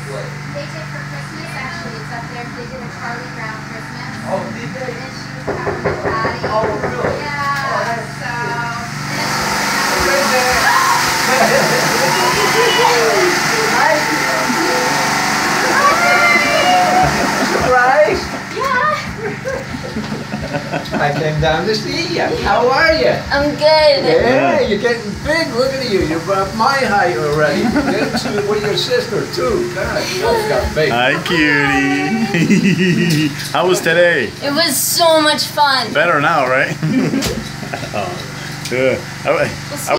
They did for Christmas, actually. It's up there. They did a Charlie Brown Christmas. Oh, did they? And she was covered with Patty. Oh, really? Yeah. So. Right there. Surprise! Yeah. I came down to see you. How are you? I'm good. Yeah, you're getting big. Look at you. You're about my height already. You're with your sister too. God, you got big. Hi, cutie. How was today? It was so much fun. Better now, right? Oh, good.